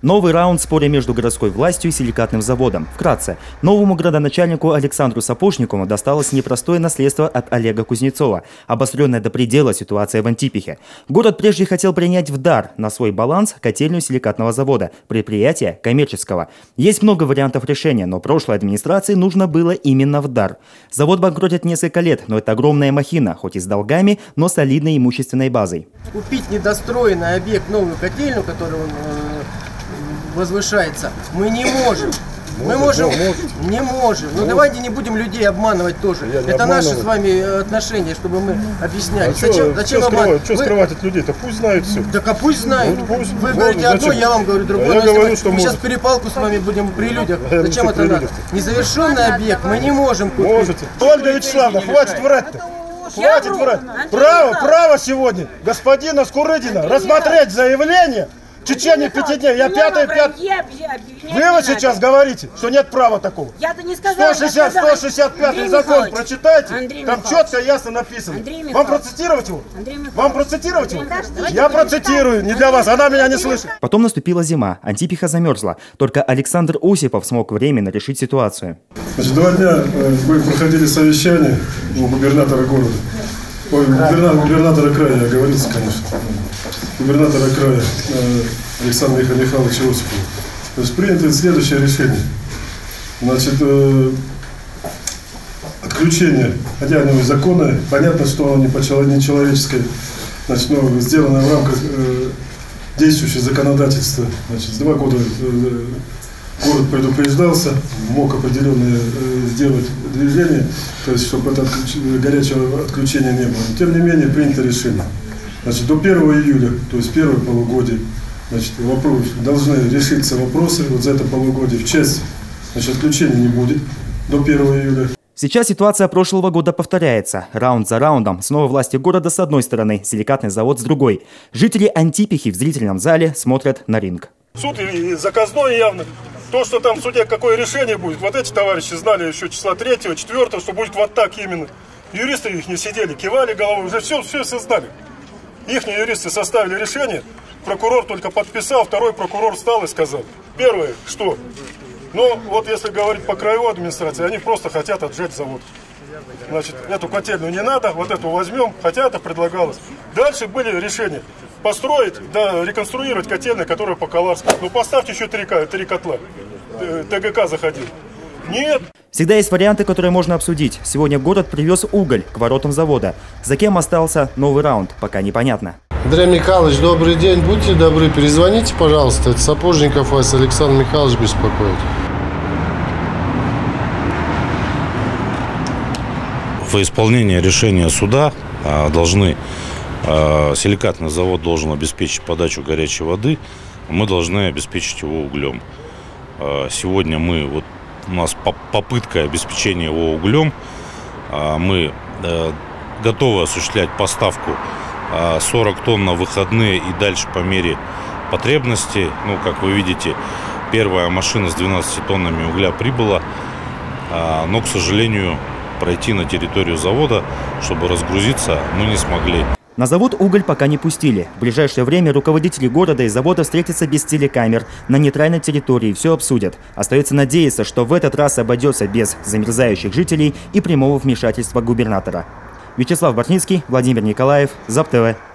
Новый раунд спора между городской властью и силикатным заводом. Вкратце, новому градоначальнику Александру Сапожникову досталось непростое наследство от Олега Кузнецова. Обостренная до предела ситуация в Антипихе. Город прежде хотел принять в дар на свой баланс котельную силикатного завода, предприятия коммерческого. Есть много вариантов решения, но прошлой администрации нужно было именно в дар. Завод банкротит несколько лет, но это огромная махина, хоть и с долгами, но солидной имущественной базой. Купить недостроенный объект, новую котельную, которую он возвышается, мы не можем. Мы можем, не можем. Но давайте не будем людей обманывать тоже. Это наши с вами отношения, чтобы мы объясняли. Зачем обманывать? Что скрывать от людей-то? Пусть знают все. Так а пусть знают. Вы говорите одно, я вам говорю другое. Я говорю, что мы сейчас перепалку с вами будем при людях. Зачем это надо? Незавершенный объект мы не можем купить. Можете. Ольга Вячеславовна, хватит врать-то. Хватит врать. Право сегодня господина Скурыдина рассмотреть заявление в течение 5 дней. Я пятый. Вы вот сейчас говорите, что нет права такого. Я-то не сказала. 165 закон прочитайте, там четко и ясно написано. Вам процитировать его? Вам процитировать его? Я процитирую, не для вас, она меня не слышит. Потом наступила зима, Антипиха замерзла. Только Александр Осипов смог временно решить ситуацию. Значит, 2 дня мы проходили совещание у губернатора города. Ой, губернатора края, я оговорился, конечно. Губернатора края Александра Михайловича Осипова. То есть принято следующее решение. Значит, отключение, хотя оно законное, понятно, что оно не человеческое, значит, но сделано в рамках действующего законодательства. Значит, 2 года город предупреждался, мог определенное сделать движение, то есть, чтобы это горячего отключения не было. Но, тем не менее, принято решение. Значит, до 1 июля, то есть первое полугодие, значит, должны решиться вопросы вот за это полугодие. В части, значит, отключения не будет до 1 июля. Сейчас ситуация прошлого года повторяется. Раунд за раундом. Снова власти города с одной стороны, силикатный завод с другой. Жители Антипихи в зрительном зале смотрят на ринг. Суд и заказной явно. То, что там в суде какое решение будет, вот эти товарищи знали еще числа 3-го, 4-го, что будет вот так именно. Юристы их не сидели, кивали головой, уже все знали. Их юристы составили решение, прокурор только подписал, второй прокурор встал и сказал. Первое, что? Ну, вот если говорить по краевой администрации, они просто хотят отжать завод. Значит, эту котельную не надо, вот эту возьмем, хотя это предлагалось. Дальше были решения. Построить, да, реконструировать котельную, которая по Каларской. Ну, поставьте еще 3 котла. ТГК заходил. Нет. Всегда есть варианты, которые можно обсудить. Сегодня город привез уголь к воротам завода. За кем остался новый раунд, пока непонятно. Андрей Михайлович, добрый день. Будьте добры, перезвоните, пожалуйста. Это Сапожников вас Александр Михайлович беспокоит. В исполнении решения суда силикатный завод должен обеспечить подачу горячей воды, мы должны обеспечить его углем. Сегодня у нас попытка обеспечения его углем, мы готовы осуществлять поставку 40 тонн на выходные и дальше по мере потребности. Ну, как вы видите, первая машина с 12 тоннами угля прибыла, но, к сожалению, пройти на территорию завода, чтобы разгрузиться, мы не смогли. На завод уголь пока не пустили. В ближайшее время руководители города и завода встретятся без телекамер на нейтральной территории и все обсудят. Остается надеяться, что в этот раз обойдется без замерзающих жителей и прямого вмешательства губернатора. Вячеслав Бортницкий, Владимир Николаев, ЗАП ТВ.